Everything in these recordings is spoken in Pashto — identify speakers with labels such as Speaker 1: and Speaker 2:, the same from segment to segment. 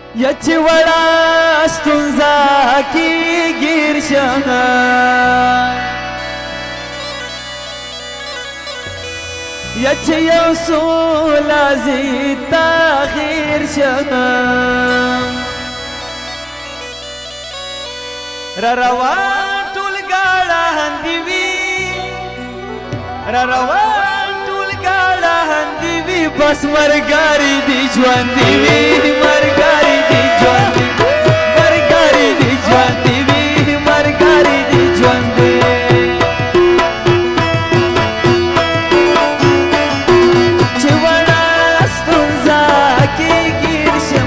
Speaker 1: یا چې وړه ستونزه کې ګیر شم یا چې یو څو لحظې تاخیر شم را روان ټول ګاډه دي وي را روان ټول ګاډه دي وي بس مرګاري دي ژوند دي وي مرګاري دي ژوند دي مرګاري دي ژوند دي وي مرګاري دي ژوند دي چې وړه ستونزه کې ګیر شم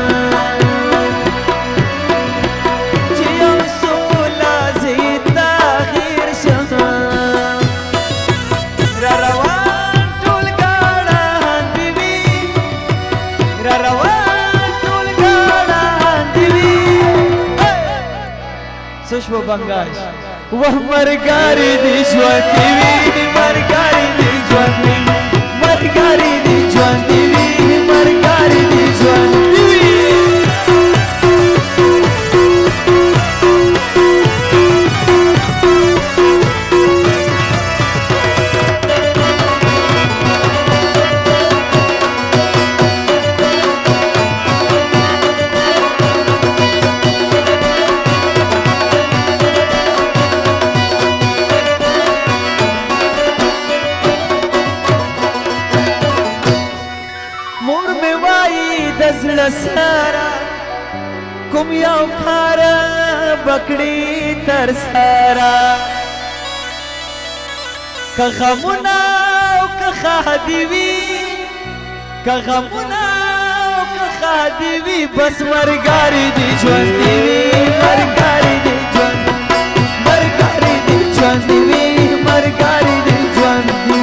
Speaker 1: سشو بنگاش وه مرګاري دي ژوند دي وي مرګاري دي ژوند دي مرګاري دي ژوند دي وي مرګاري دي ژوند دي وي زړه سره کوم یو کار بکړي تر سره که غمونه او که ښادي وي که غمونه او که ښادي وي بس مرګاري دي ژوند دي وي مرګاري دي ژوند مرګاري دي ژوند دي وي مرګاري دي ژوند دي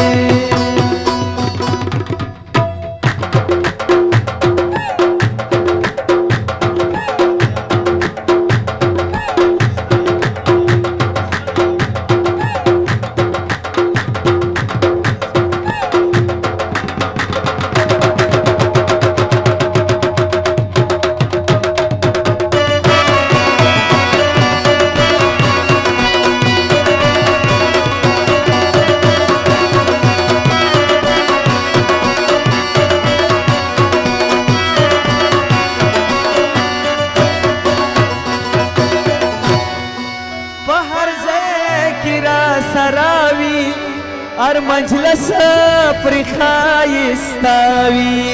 Speaker 1: سراوي ار مجلس پر خایستاوي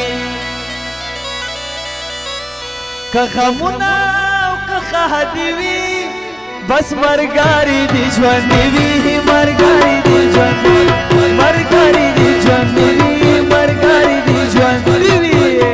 Speaker 1: که غمونه او که ښادي وي بس مرګاري دي ژوند دي وي مرګاري دي ژوند دي مرګاري دي ژوند دي وي مرګاري دي ژوند دي وي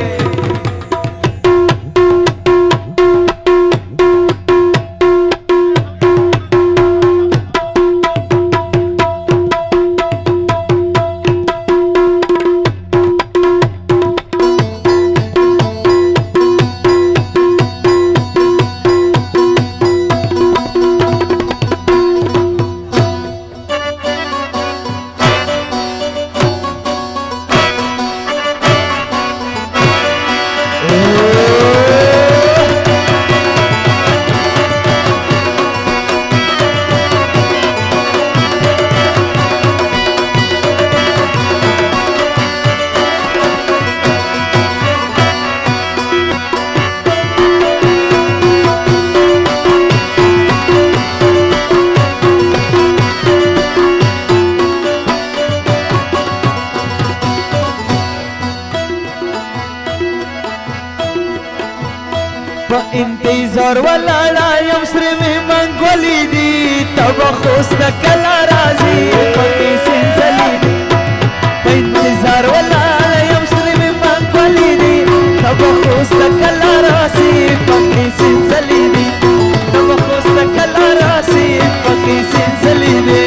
Speaker 1: په انتظار ولاړه یم سره مې منګولې دي تبه خوست کله راځي پکې سنځلې دي په انتظار ولاړه یم سره مې منګولې دي تبه خوست کله راځي پکې سنځلې دي تبه خوست کله راځي پکې سنځلې دي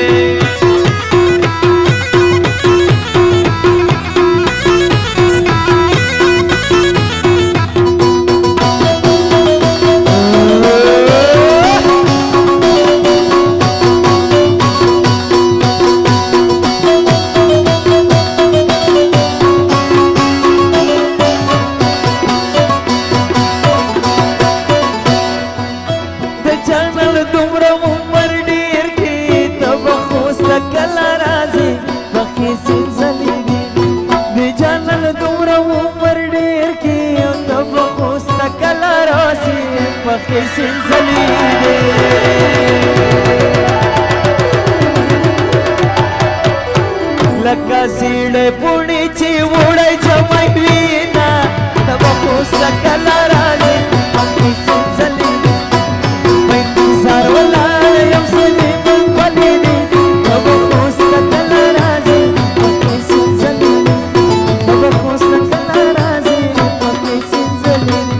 Speaker 1: پخې سنځلې دي لکه زیړې پوڼې چې وړی جمع وینا ته به خوسته کله راځې پخې سنځلې دي په انتظار ولاړه یم سوې منګولې دي ته به خوسته کله راځې پخې سنځلې دي ته به خوسته کله راځې پخې سنځلې دي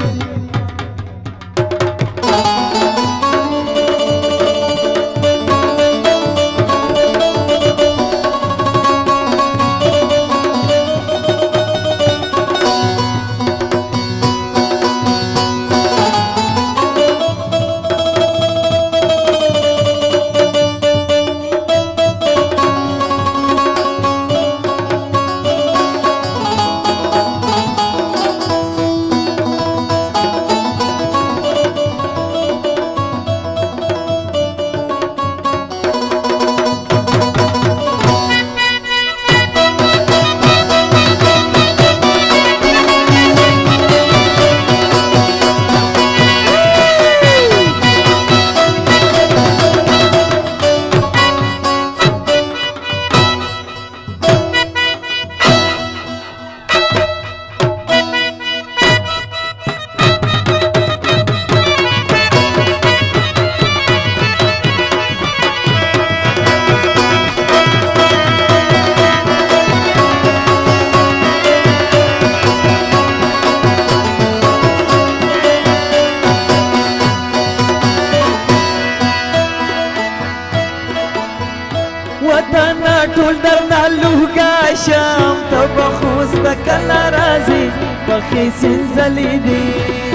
Speaker 1: وطن ټول درنه لوګا شم ته به خوسته کله راځې پخې سنځلې دي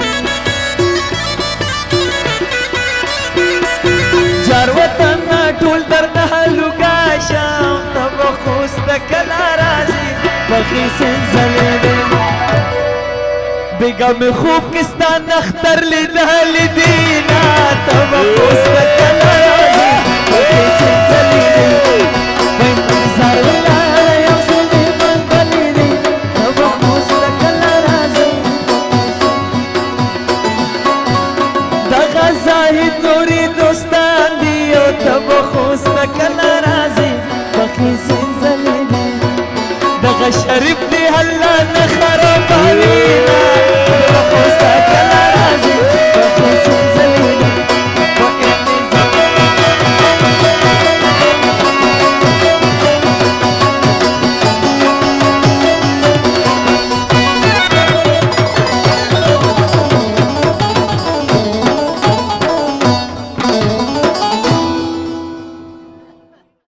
Speaker 1: جار وطن ټول درنه لوګا شم ته به خوسته کله راځې پخې سنځلې دي بیګا مې خوب کې ستا نختر لیدلې دي نه ته به خوسته کله راځې پخې سنځلې دي زاهد نوري دوستان دي او ته به خوسته کله راځې پخې سنځلې دي دغه شریف دې الله نه خرابوي نه